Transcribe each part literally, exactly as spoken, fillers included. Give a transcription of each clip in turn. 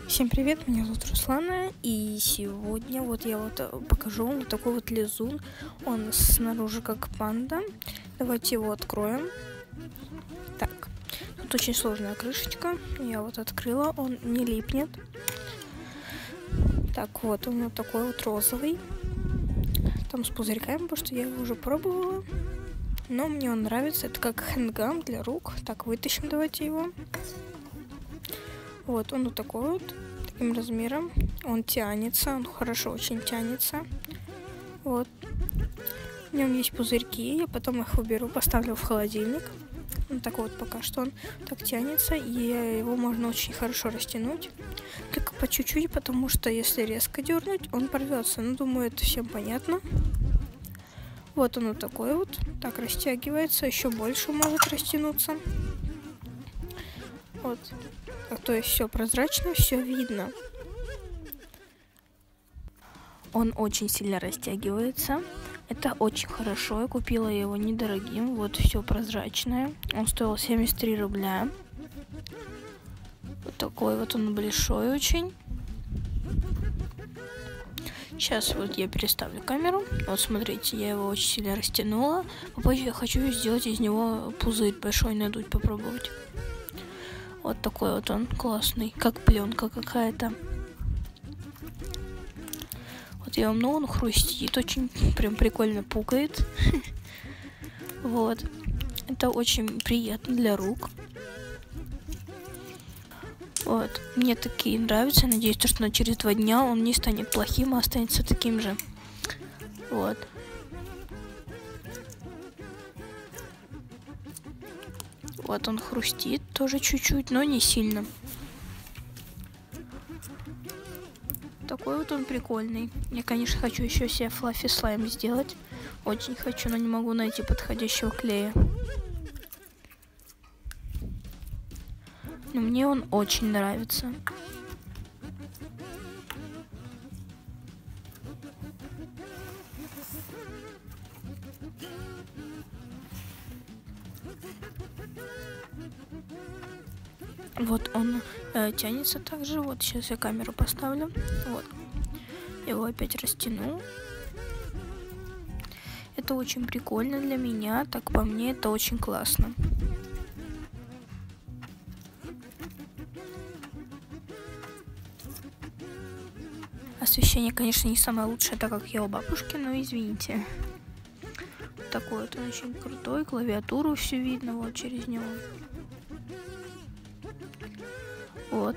Всем привет, меня зовут Руслана, и сегодня вот я вот покажу вам вот такой вот лизун. Он снаружи как панда. Давайте его откроем. Так, тут очень сложная крышечка. Я вот открыла, он не липнет. Так, вот он вот такой вот розовый. Там с пузырьками, потому что я его уже пробовала. Но мне он нравится, это как хэндгам для рук. Так, вытащим давайте его. Вот он вот такой вот, таким размером. Он тянется, он хорошо очень тянется. Вот. В нем есть пузырьки, я потом их уберу, поставлю в холодильник. Вот так вот пока что он так тянется, и его можно очень хорошо растянуть. Только по чуть-чуть, потому что если резко дернуть, он порвется. Ну, думаю, это всем понятно. Вот он вот такой вот, так растягивается, еще больше может растянуться. Вот. То есть все прозрачно, все видно. Он очень сильно растягивается. Это очень хорошо. Я купила его недорогим. Вот все прозрачное. Он стоил семьдесят три рубля. Вот такой вот он большой очень. Сейчас вот я переставлю камеру. Вот смотрите, я его очень сильно растянула. Попозже я хочу сделать из него пузырь большой, надуть, попробовать. Вот такой вот он классный, как пленка какая-то. Вот я вам, ну он хрустит, очень прям прикольно пукает. Вот. Это очень приятно для рук. Вот. Мне такие нравятся. Надеюсь, что через два дня он не станет плохим, а останется таким же. Вот. Вот он хрустит тоже чуть-чуть, но не сильно. Такой вот он прикольный. Я, конечно, хочу еще себе флаффи слайм сделать. Очень хочу, но не могу найти подходящего клея. Но мне он очень нравится. Вот он э, тянется также. Вот сейчас я камеру поставлю. Вот. Его опять растяну. Это очень прикольно для меня. Так по мне, это очень классно. Освещение, конечно, не самое лучшее, так как я у бабушки, но извините. Такой вот он очень крутой. Клавиатуру все видно вот через него. Вот.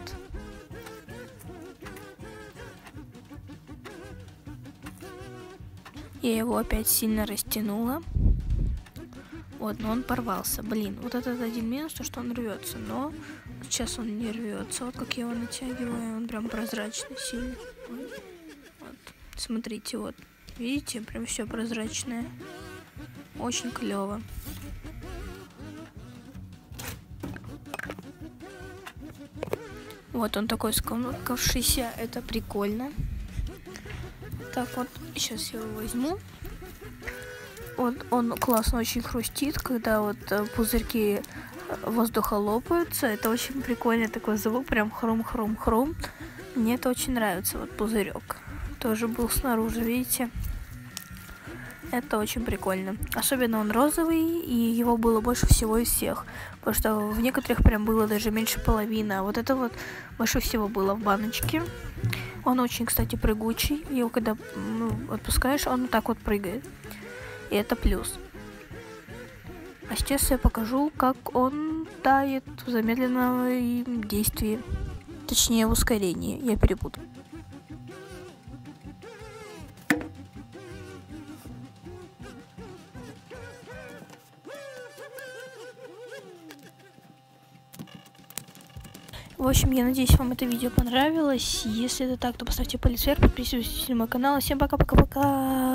Я его опять сильно растянула. Вот, но он порвался. Блин, вот этот один минус, то что он рвется, но сейчас он не рвется. Вот как я его натягиваю, он прям прозрачный сильно. Вот. Смотрите, вот. Видите, прям все прозрачное. Очень клево. Вот он такой скомкавшийся, это прикольно. Так вот, сейчас я его возьму. Вот он классно очень хрустит, когда вот пузырьки воздуха лопаются. Это очень прикольный такой звук, прям хром-хром-хром. Мне это очень нравится, вот пузырек. Тоже был снаружи, видите? Это очень прикольно. Особенно он розовый, и его было больше всего из всех. Потому что в некоторых прям было даже меньше половины. А вот это вот больше всего было в баночке. Он очень, кстати, прыгучий. Его когда ну, отпускаешь, он вот так вот прыгает. И это плюс. А сейчас я покажу, как он тает в замедленном действии. Точнее, в ускорении. Я перепутала. В общем, я надеюсь, вам это видео понравилось. Если это так, то поставьте палец вверх, подписывайтесь на мой канал. Всем пока-пока-пока.